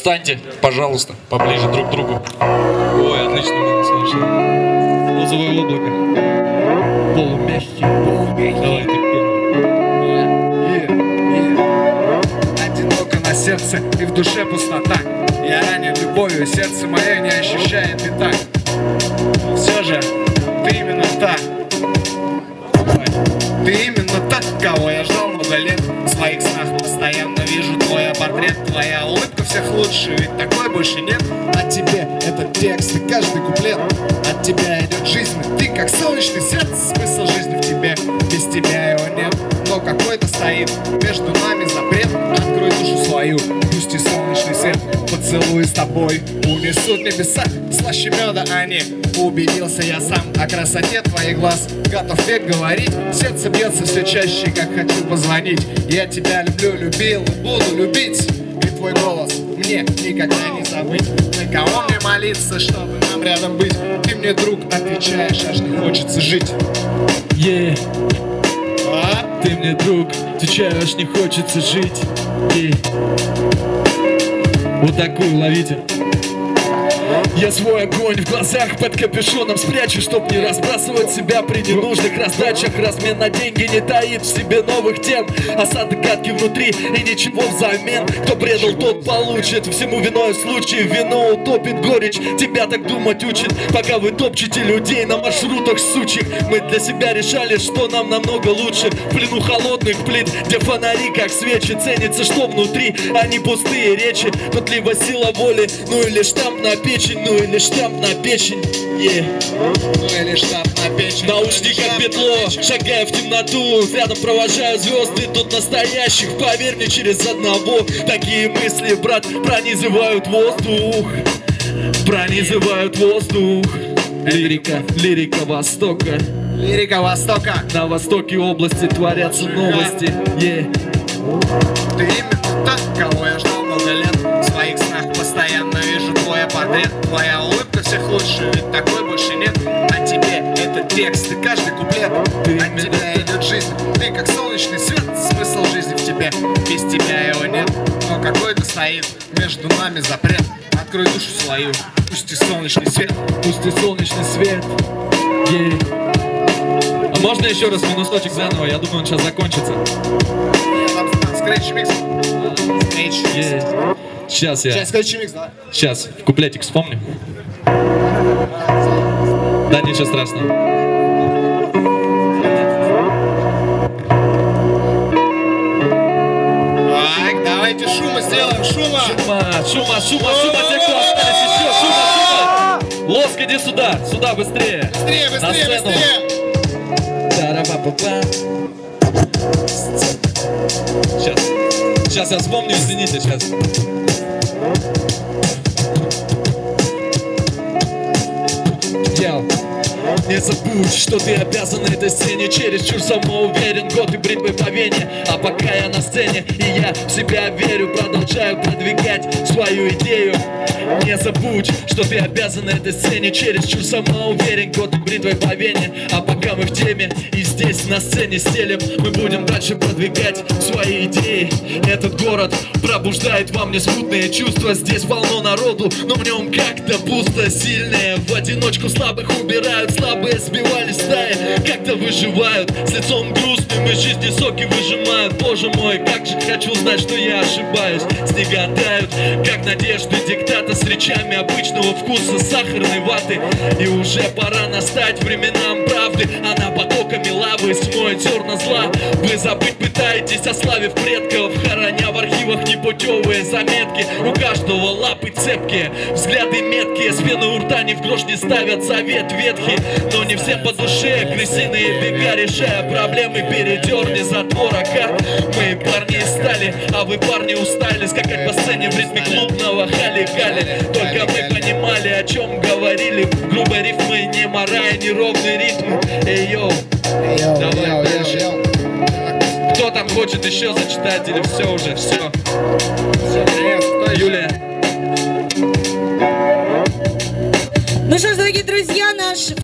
Встаньте, пожалуйста, поближе друг к другу. Ой, отлично, совершенно. Розовое облако. Полумягкий. Давай, ты первый. Одиноко на сердце и в душе пустота. Я ранен любовью, сердце мое не ощущает и так. Все же, ты именно та. Ты именно та, кого я ждал много лет. В своих снах постоянно вижу твой портрет. Твоя улыбка всех лучше, ведь такой больше нет. От тебе этот текст и каждый куплет. От тебя идет жизнь, ты как солнечный свет. Смысл жизни в тебе, без тебя его нет. Но какой-то стоит между нами запрет. Открой душу свою, пусти солнечный свет. Поцелуй с тобой унесут небеса. Слаще меда они. Убедился я сам о красоте твоих глаз. Готов век говорить, сердце бьется все чаще, как хочу позвонить. Я тебя люблю, любил и буду любить. И твой голос мне никогда не забыть. На кого мне молиться, чтобы нам рядом быть? Ты мне, друг, отвечаешь, аж не хочется жить. Ты мне, друг, отвечаешь, не хочется жить. Вот такую ловите. Я свой огонь в глазах под капюшоном спрячу, чтоб не разбрасывать себя при ненужных раздачах. Размен на деньги не таит в себе новых тем. Осадок гадкий внутри и ничего взамен. Кто предал, тот получит. Всему виной случай. Вино утопит горечь. Тебя так думать учит, пока вы топчете людей на маршрутах сучих. Мы для себя решали, что нам намного лучше. В плену холодных плит, где фонари как свечи. Ценится, что внутри, а не пустые речи. Тут либо сила воли, ну или штамп на печень. Ну или штамп на печень, Ну или штамп на печень. Наушник как петло, шагая в темноту. Рядом провожаю звезды, тут настоящих. Поверь мне, через одного. Такие мысли, брат, пронизывают воздух. Пронизывают воздух. Лирика, лирика Востока. Лирика Востока. На востоке области творятся новости. Ты именно та, кого я ждал много лет. В своих снах постоянно вижу твой портрет. Твоя улыбка всех лучше, ведь такой больше нет. От тебе этот текст и каждый куплет. От тебя идет жизнь, ты как солнечный свет. Смысл жизни в тебе, без тебя его нет. Но какой-то стоит между нами запрет. Открой душу свою, пусти солнечный свет. Пусти солнечный свет. А можно еще раз минусочек заново? Я думаю, он сейчас закончится. Там скретч микс. Сейчас я. Скретч микс, да? Сейчас, куплетик вспомню. Да, ничего страшного. Так, давайте шума сделаем, шума! Шума, те, кто остались еще, шума! Лоск, иди сюда, быстрее! Быстрее! Сейчас я вспомню, извините, сейчас. Не забудь, что ты обязан этой сцене. Чересчур самоуверен, год и бритвы по вене. А пока я на сцене, и я в себя верю, продолжаю продвигать свою идею. Не забудь, что ты обязан этой сцене. Чересчур самоуверен, год и бритвой по вене. А пока мы в теме и здесь на сцене стелем, мы будем дальше продвигать свои идеи. Этот город пробуждает во мне смутные чувства. Здесь полно народу, но в нем как-то пусто. Сильные в одиночку слабых убирают. Слабые сбивали стаи, как-то выживают. С лицом грустным из жизни соки выжимают. Боже мой, как же хочу знать, что я ошибаюсь. Снега тают, как надежды диктата. С речами обычного вкуса сахарной ваты. И уже пора настать временам правды. Она потоками лавы смоет зерна зла. Вы забыть пытаетесь, ославив предков, хороня в архивах непутевые заметки. У каждого лапы цепкие, взгляды меткие. С пены у рта ни в грош не ставят совет ветхий. Но не всем по душе крысиные бега. Решая проблемы, передерни затвора. Мы парни стали, а вы, парни, устали скакать по сцене в ритме клубного хали-гали. Только мы понимали, о чем говорили. Грубые рифмы, не морая, неровный ритм. Эй, йоу, давай дальше. Кто там хочет еще зачитать или все уже, все? Юлия. Ну что ж, дорогие друзья, наш